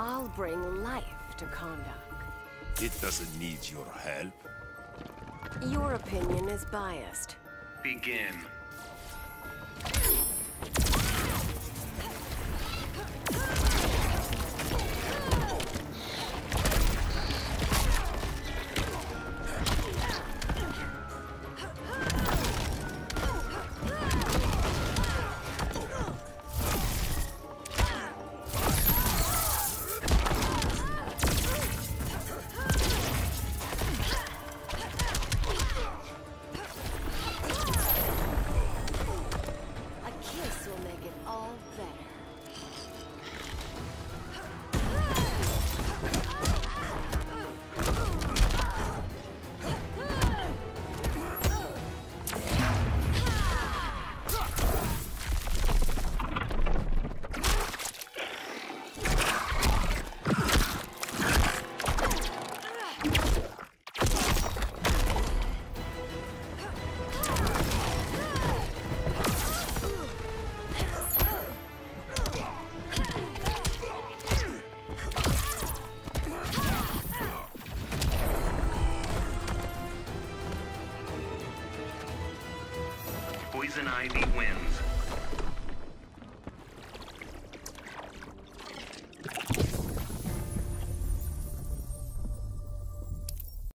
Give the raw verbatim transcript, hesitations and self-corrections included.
I'll bring life to Kondak. It doesn't need your help. Your opinion is biased. Begin. Poison Ivy wins.